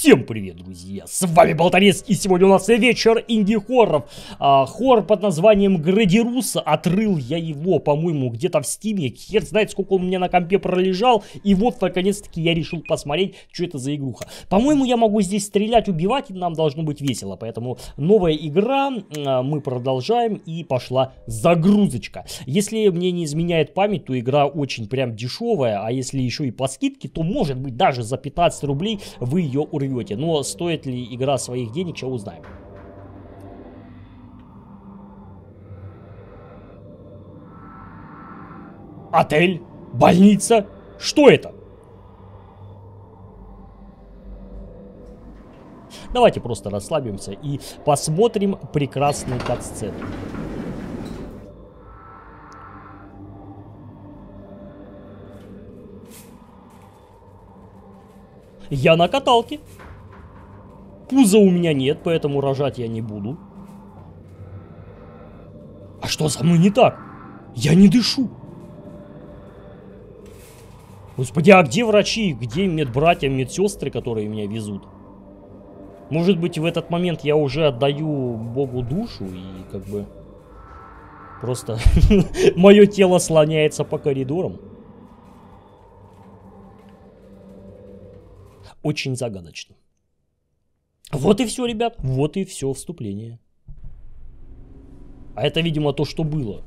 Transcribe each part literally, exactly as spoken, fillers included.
Всем привет, друзья! С вами Болторез, и сегодня у нас вечер инди-хорроров. А, хоррор под названием Градируса. Отрыл я его, по-моему, где-то в стиме. Хер знает, сколько он у меня на компе пролежал. И вот, наконец-таки, я решил посмотреть, что это за игруха. По-моему, я могу здесь стрелять, убивать, и нам должно быть весело. Поэтому новая игра, а, мы продолжаем, и пошла загрузочка. Если мне не изменяет память, то игра очень прям дешевая. А если еще и по скидке, то может быть даже за пятнадцать рублей вы ее урвете. Но стоит ли игра своих денег, сейчас узнаем. Отель? Больница? Что это? Давайте просто расслабимся и посмотрим прекрасную кат-сцену. Я на каталке. Пуза у меня нет, поэтому рожать я не буду. А что со мной не так? Я не дышу. Господи, а где врачи? Где медбратья, медсестры, которые меня везут? Может быть, в этот момент я уже отдаю Богу душу и как бы просто мое тело слоняется по коридорам. Очень загадочно. Вот и все, ребят. Вот и все вступление. А это, видимо, то, что было.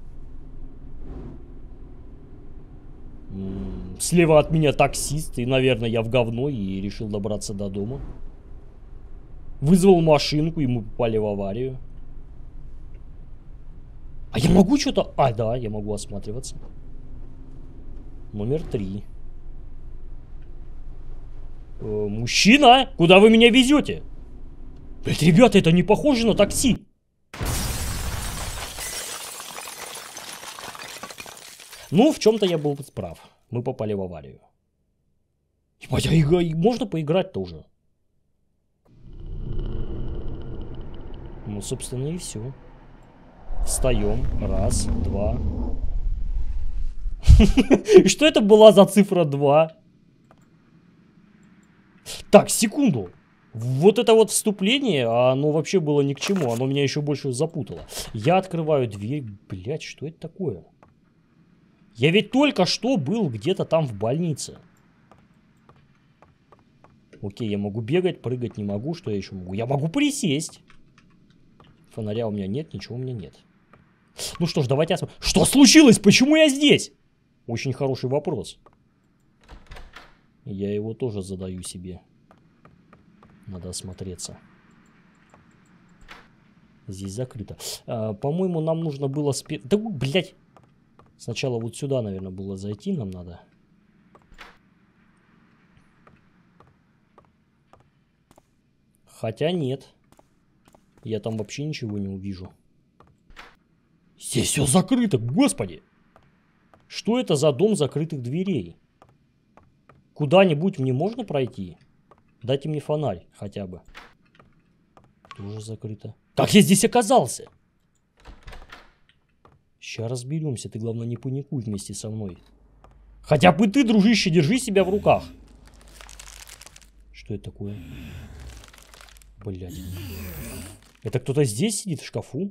Слева от меня таксист. И, наверное, я в говно и решил добраться до дома. Вызвал машинку, и мы попали в аварию. А я могу что-то... А, да, я могу осматриваться. Номер три. Мужчина, куда вы меня везете? Блять, ребята, это не похоже на такси. Ну, в чем-то я был прав. Мы попали в аварию. Ебать, а игра... можно поиграть-то уже? Ну, собственно, и все. Встаем. Раз, два. Что это была за цифра два? Так, секунду. Вот это вот вступление, оно вообще было ни к чему. Оно меня еще больше запутало. Я открываю дверь. Блять, что это такое? Я ведь только что был где-то там в больнице. Окей, я могу бегать, прыгать не могу. Что я еще могу? Я могу присесть. Фонаря у меня нет, ничего у меня нет. Ну что ж, давайте осмотрим. Что случилось? Почему я здесь? Очень хороший вопрос. Я его тоже задаю себе. Надо осмотреться. Здесь закрыто. А, по-моему, нам нужно было... Спе... Да, блядь! Сначала вот сюда, наверное, было зайти нам надо. Хотя нет. Я там вообще ничего не увижу. Здесь все закрыто, господи! Что это за дом закрытых дверей? Куда-нибудь мне можно пройти? Дайте мне фонарь хотя бы. Тоже закрыто. Как я здесь оказался? Сейчас разберемся. Ты, главное, не паникуй вместе со мной. Хотя бы ты, дружище, держи себя в руках. Что это такое? Блядь. Это кто-то здесь сидит в шкафу?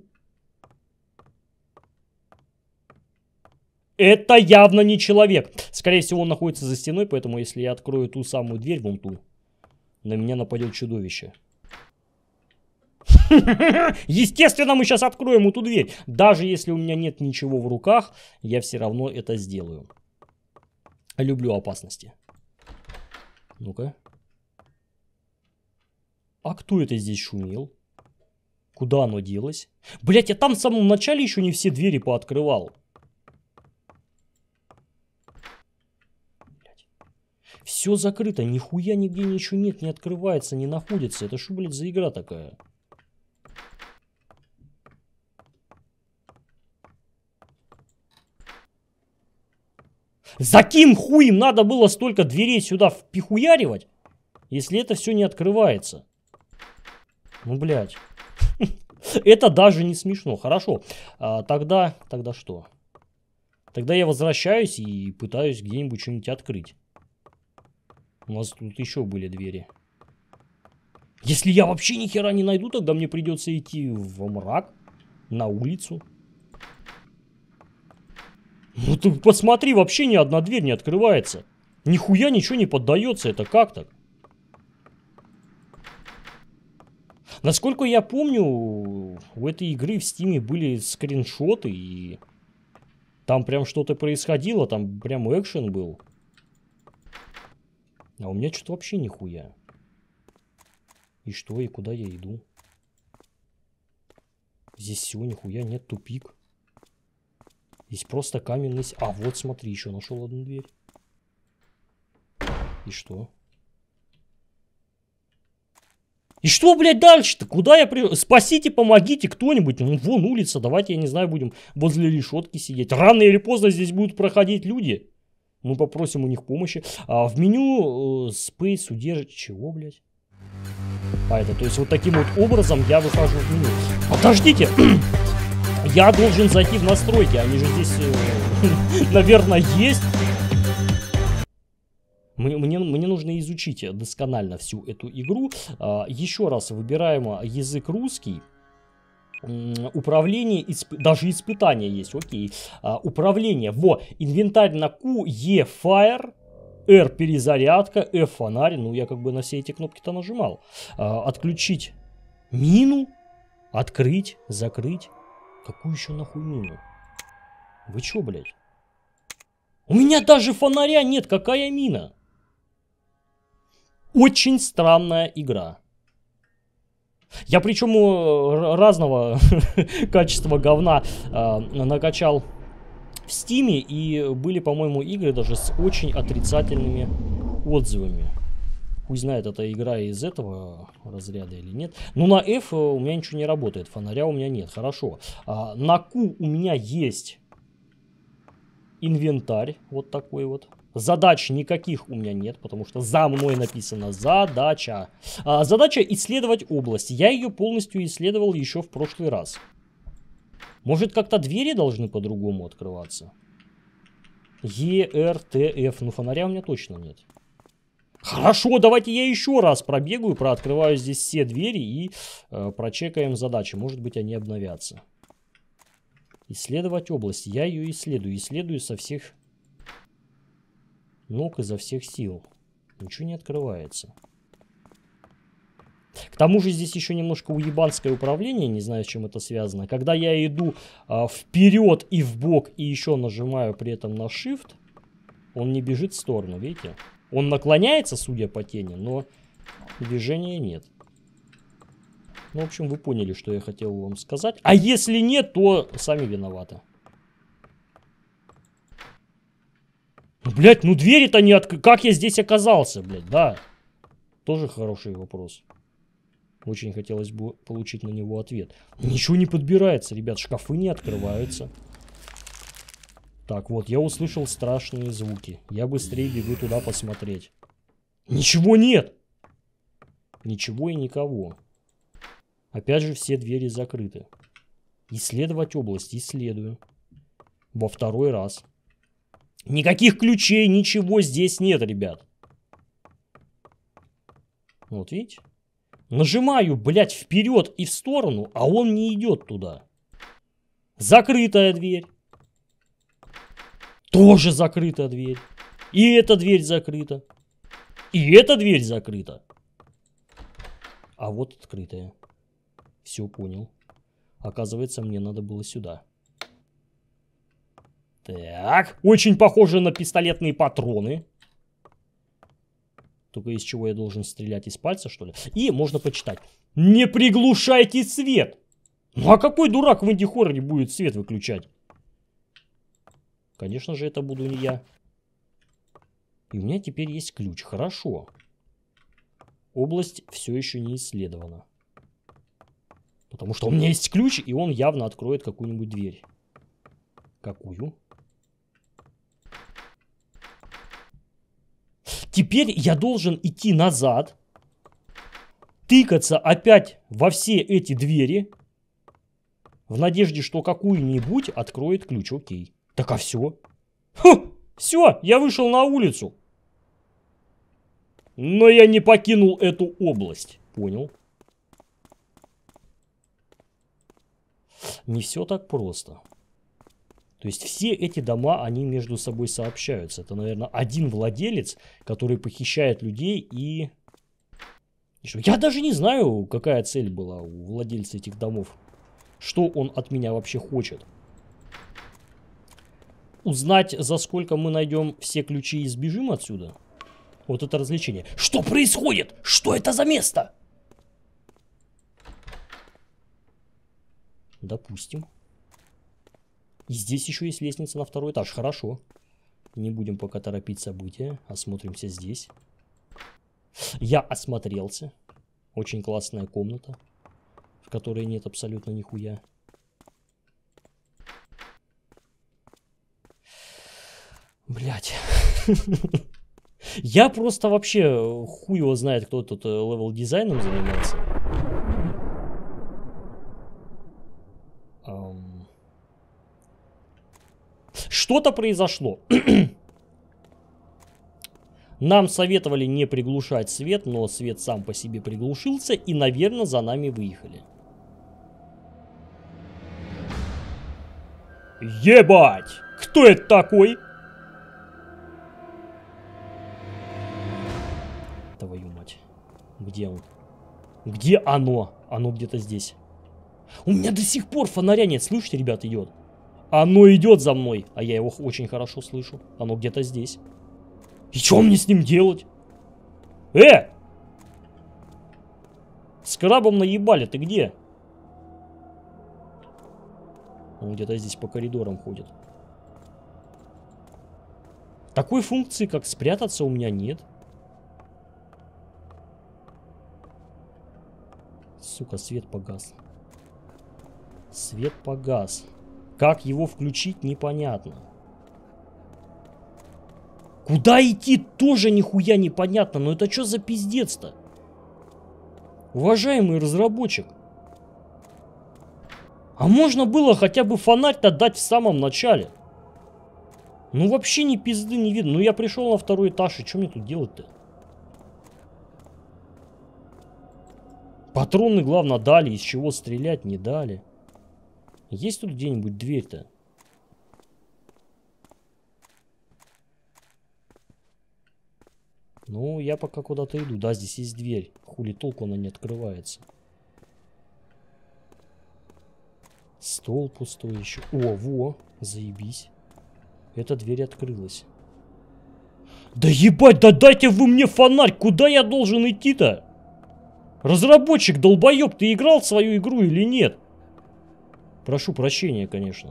Это явно не человек. Скорее всего, он находится за стеной, поэтому если я открою ту самую дверь, вон ту, на меня нападет чудовище. Естественно, мы сейчас откроем эту дверь. Даже если у меня нет ничего в руках, я все равно это сделаю. Люблю опасности. Ну-ка. А кто это здесь шумел? Куда оно делось? Блять, я там в самом начале еще не все двери пооткрывал. Все закрыто, нихуя нигде ничего нет, не открывается, не находится. Это что, блядь, за игра такая? За каким хуем надо было столько дверей сюда впихуяривать, если это все не открывается? Ну, блядь. Это даже не смешно. Хорошо. А, тогда, тогда что? Тогда я возвращаюсь и пытаюсь где-нибудь что-нибудь открыть. У нас тут еще были двери. Если я вообще ни хера не найду, тогда мне придется идти во мрак, на улицу. Ну ты посмотри, вообще ни одна дверь не открывается. Нихуя ничего не поддается, это как так? Насколько я помню, у этой игры в Стиме были скриншоты, и там прям что-то происходило, там прям экшен был. А у меня что-то вообще нихуя. И что, и куда я иду? Здесь всего нихуя нет, тупик. Здесь просто каменный... А, вот смотри, еще нашел одну дверь. И что? И что, блядь, дальше-то? Куда я при... Спасите, помогите кто-нибудь. Ну, вон улица, давайте, я не знаю, будем возле решетки сидеть. Рано или поздно здесь будут проходить люди. Мы попросим у них помощи. А в меню э, Space удержать... Чего, блядь? А, это, то есть, вот таким вот образом я выхожу в меню. Подождите! Я должен зайти в настройки. Они же здесь, э, наверное, есть. Мне, мне, мне нужно изучить досконально всю эту игру. А, еще раз выбираем язык русский. Управление, исп... даже испытания есть, окей. А, управление. Во, инвентарь на Q, E Fire, R перезарядка, F фонарь. Ну, я как бы на все эти кнопки-то нажимал. А, отключить мину, открыть, закрыть. Какую еще нахуй мину? Вы чё, блядь? У меня даже фонаря нет, какая мина? Очень странная игра. Я причем разного качества говна э, накачал в Стиме, и были, по-моему, игры даже с очень отрицательными отзывами. Хуй знает, эта игра из этого разряда или нет. Ну, на F у меня ничего не работает, фонаря у меня нет, хорошо. А, на Q у меня есть инвентарь, вот такой вот. Задач никаких у меня нет, потому что за мной написано задача. А, задача исследовать область. Я ее полностью исследовал еще в прошлый раз. Может, как-то двери должны по-другому открываться? Е, Р, Т, Ф. Ну, фонаря у меня точно нет. Хорошо, давайте я еще раз пробегаю, прооткрываю здесь все двери и э, прочекаем задачи. Может быть, они обновятся. Исследовать область. Я ее исследую. Исследую со всех ног, изо всех сил. Ничего не открывается. К тому же здесь еще немножко уебанское управление. Не знаю, с чем это связано. Когда я иду э, вперед и вбок и еще нажимаю при этом на Shift, он не бежит в сторону, видите? Он наклоняется, судя по тени, но движения нет. Ну, в общем, вы поняли, что я хотел вам сказать. А если нет, то сами виноваты. Блять, ну двери-то не открыты. Как я здесь оказался, блядь, да? Тоже хороший вопрос. Очень хотелось бы получить на него ответ. Ничего не подбирается, ребят, шкафы не открываются. Так, вот, я услышал страшные звуки. Я быстрее бегу туда посмотреть. Ничего нет! Ничего и никого. Опять же, все двери закрыты. Исследовать область. Исследую. Во второй раз. Никаких ключей, ничего здесь нет, ребят. Вот, видите? Нажимаю, блядь, вперед и в сторону, а он не идет туда. Закрытая дверь. Тоже закрыта дверь. И эта дверь закрыта. И эта дверь закрыта. А вот открытая. Все понял. Оказывается, мне надо было сюда. Так. Очень похоже на пистолетные патроны. Только из чего я должен стрелять? Из пальца, что ли? И можно почитать. Не приглушайте свет. Ну а какой дурак в инди-хорроре будет свет выключать? Конечно же, это буду не я. И у меня теперь есть ключ. Хорошо. Область все еще не исследована. Потому что у меня есть ключ, и он явно откроет какую-нибудь дверь. Какую? Теперь я должен идти назад. Тыкаться опять во все эти двери. В надежде, что какую-нибудь откроет ключ. Окей. Так а все. Фу, все, я вышел на улицу. Но я не покинул эту область. Понял. Не все так просто. То есть все эти дома, они между собой сообщаются. Это, наверное, один владелец, который похищает людей и... и что? Я даже не знаю, какая цель была у владельца этих домов. Что он от меня вообще хочет. Узнать, за сколько мы найдем все ключи и сбежим отсюда? Вот это развлечение. Что происходит? Что это за место? Допустим. И здесь еще есть лестница на второй этаж. Хорошо. Не будем пока торопить события. Осмотримся здесь. Я осмотрелся. Очень классная комната, в которой нет абсолютно нихуя. Блять. Я просто вообще хуй его знает, кто тут левел дизайном занимался. Um... Что-то произошло. Нам советовали не приглушать свет, но свет сам по себе приглушился, и, наверное, за нами выехали. Ебать! Кто это такой? Твою мать. Где он? Где оно? Оно где-то здесь. У меня до сих пор фонаря нет. Слышите, ребята, идет. Оно идет за мной. А я его очень хорошо слышу. Оно где-то здесь. И что мне с ним делать? Э! С крабом наебали. Ты где? Он где-то здесь по коридорам ходит. Такой функции, как спрятаться, у меня нет. Сука, свет погас. Свет погас. Как его включить, непонятно. Куда идти, тоже нихуя непонятно. Но это что за пиздец-то? Уважаемый разработчик. А можно было хотя бы фонарь-то дать в самом начале? Ну вообще ни пизды не видно. Ну я пришел на второй этаж, и что мне тут делать-то? Патроны, главное, дали. Из чего стрелять не дали. Есть тут где-нибудь дверь-то? Ну, я пока куда-то иду. Да, здесь есть дверь. Хули толку она не открывается. Стол пустой еще. О, во, заебись. Эта дверь открылась. Да ебать, да дайте вы мне фонарь. Куда я должен идти-то? Разработчик, долбоеб, ты играл в свою игру или нет? Прошу прощения, конечно.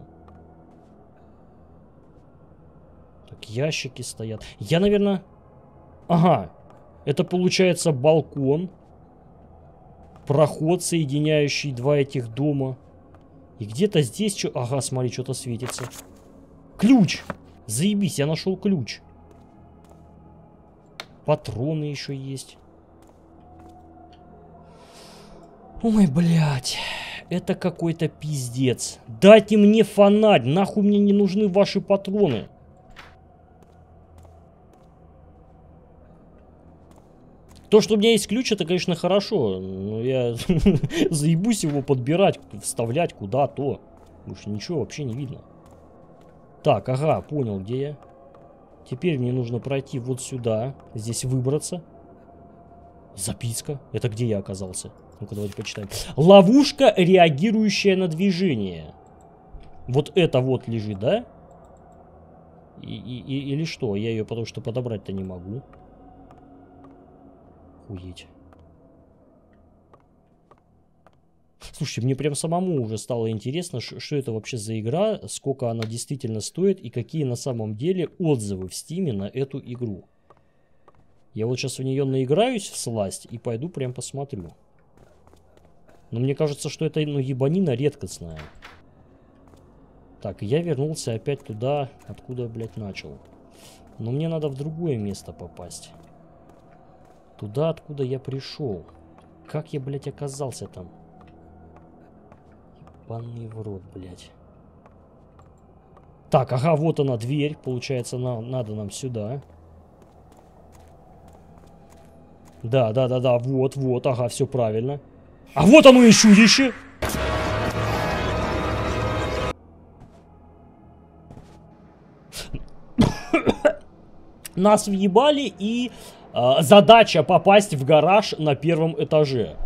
Так, ящики стоят. Я, наверное... Ага. Это получается балкон. Проход, соединяющий два этих дома. И где-то здесь... что? Ага, смотри, что-то светится. Ключ! Заебись, я нашел ключ. Патроны еще есть. Ой, блядь. Это какой-то пиздец. Дайте мне фонарь. Нахуй мне не нужны ваши патроны. То, что у меня есть ключ, это, конечно, хорошо. Но я заебусь его подбирать, вставлять куда-то. Больше ничего вообще не видно. Так, ага, понял, где я. Теперь мне нужно пройти вот сюда. Здесь выбраться. Записка. Это где я оказался? Ну-ка, давайте почитаем. Ловушка, реагирующая на движение. Вот это вот лежит, да? И, и, и, или что? Я ее потому что подобрать-то не могу. Охуеть. Слушайте, мне прям самому уже стало интересно, что это вообще за игра, сколько она действительно стоит и какие на самом деле отзывы в Стиме на эту игру. Я вот сейчас в нее наиграюсь всласть и пойду прям посмотрю. Но мне кажется, что это, ну, ебанина редкостная. Так, я вернулся опять туда, откуда, блядь, начал. Но мне надо в другое место попасть. Туда, откуда я пришел. Как я, блядь, оказался там? Ебаный в рот, блядь. Так, ага, вот она, дверь. Получается, на, надо нам сюда. Да, да, да, да, вот, вот, ага, все правильно. А вот оно и чудище! Нас въебали, и э, задача попасть в гараж на первом этаже.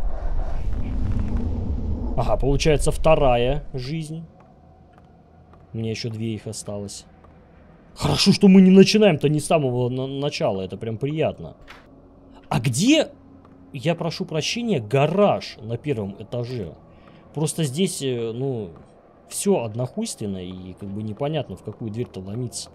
Ага, получается вторая жизнь. Мне еще две их осталось. Хорошо, что мы не начинаем-то не с самого на начала, это прям приятно. А где, я прошу прощения, гараж на первом этаже? Просто здесь, ну, все однохуйственно и как бы непонятно, в какую дверь-то ломиться.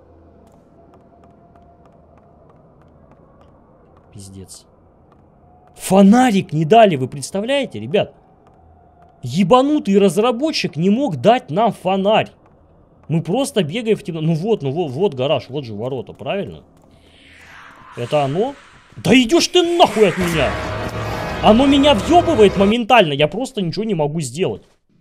Пиздец. Фонарик не дали, вы представляете, ребят? Ебанутый разработчик не мог дать нам фонарь. Мы просто бегаем в темноте. Ну вот, ну вот, вот гараж, вот же ворота, правильно? Это оно? Да идешь ты нахуй от меня! Оно меня въебывает моментально, я просто ничего не могу сделать.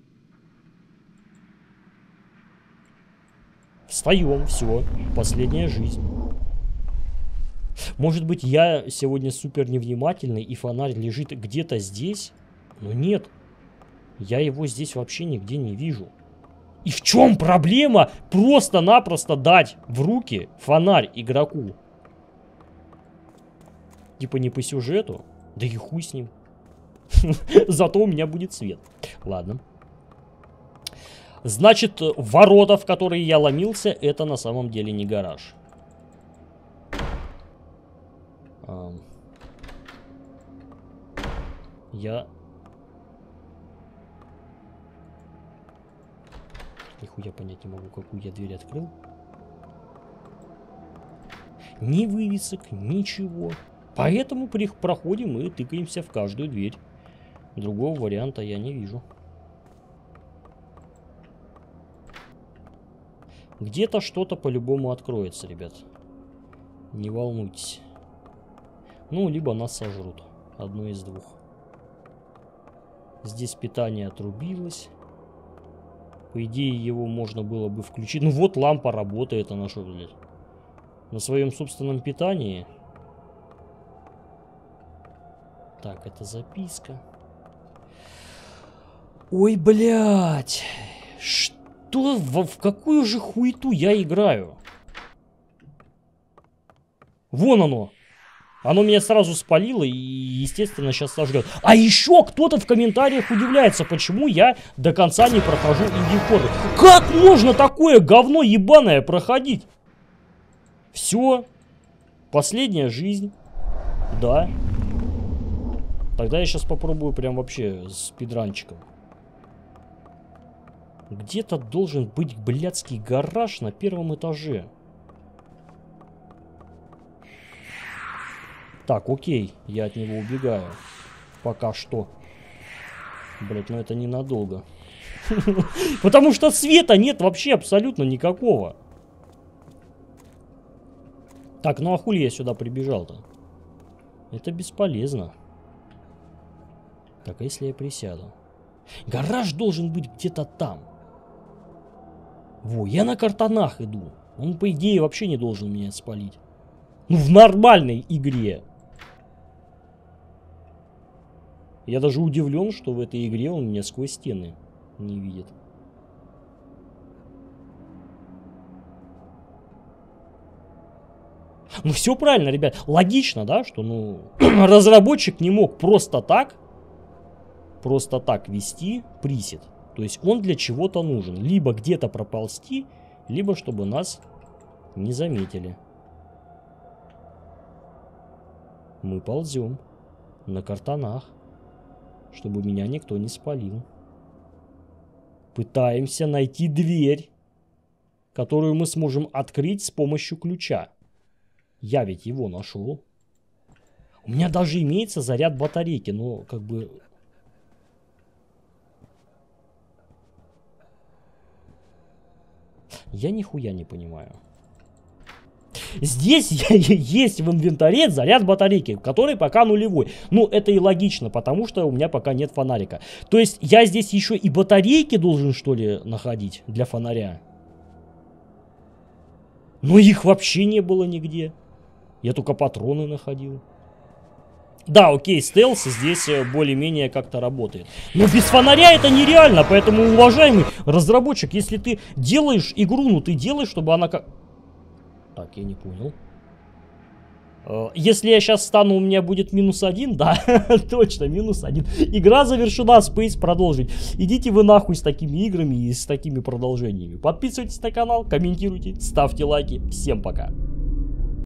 Встаем, все, последняя жизнь. Может быть, я сегодня супер невнимательный, и фонарь лежит где-то здесь? Но нет. Я его здесь вообще нигде не вижу. И в чем проблема просто-напросто дать в руки фонарь игроку? Типа не по сюжету? Да и хуй с ним. Зато у меня будет свет. Ладно. Значит, ворота, в которые я ломился, это на самом деле не гараж. Я... Нихуя понять не могу, какую я дверь открыл. Ни вывесок, ничего. Поэтому проходим и тыкаемся в каждую дверь. Другого варианта я не вижу. Где-то что-то по-любому откроется, ребят. Не волнуйтесь. Ну, либо нас сожрут. Одно из двух. Здесь питание отрубилось. По идее, его можно было бы включить. Ну вот, лампа работает, она что, блядь? На своем собственном питании. Так, это записка. Ой, блядь. Что? В, в какую же хуету я играю? Вон оно. Оно меня сразу спалило и, естественно, сейчас сожрет. А еще кто-то в комментариях удивляется, почему я до конца не прохожу инди-хоррор. Как можно такое говно ебаное проходить? Все. Последняя жизнь. Да. Тогда я сейчас попробую прям вообще с спидранчиком. Где-то должен быть блядский гараж на первом этаже. Так, окей, я от него убегаю. Пока что. Блять, ну это ненадолго. Потому что света нет вообще абсолютно никакого. Так, ну а хули я сюда прибежал-то? Это бесполезно. Так, а если я присяду? Гараж должен быть где-то там. Во, я на картонах иду. Он, по идее, вообще не должен меня спалить. Ну, в нормальной игре. Я даже удивлен, что в этой игре он меня сквозь стены не видит. Ну, все правильно, ребят. Логично, да, что, ну, разработчик не мог просто так, просто так вести пресет. То есть он для чего-то нужен. Либо где-то проползти, либо чтобы нас не заметили. Мы ползем на картонах, чтобы меня никто не спалил. Пытаемся найти дверь, которую мы сможем открыть с помощью ключа. Я ведь его нашел. У меня даже имеется заряд батарейки, но как бы... Я нихуя не понимаю. Здесь есть в инвентаре заряд батарейки, который пока нулевой. Ну, это и логично, потому что у меня пока нет фонарика. То есть я здесь еще и батарейки должен, что ли, находить для фонаря? Но их вообще не было нигде. Я только патроны находил. Да, окей, стелс здесь более-менее как-то работает. Но без фонаря это нереально, поэтому, уважаемый разработчик, если ты делаешь игру, ну ты делаешь, чтобы она как... Так, я не понял. Если я сейчас стану, у меня будет минус один, да, точно, минус один. Игра завершена, Space продолжить. Идите вы нахуй с такими играми и с такими продолжениями. Подписывайтесь на канал, комментируйте, ставьте лайки. Всем пока.